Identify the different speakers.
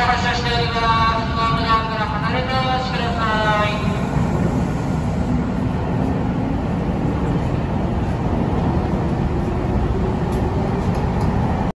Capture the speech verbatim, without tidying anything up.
Speaker 1: 発車しております。ホームドアから離れてお待ちください。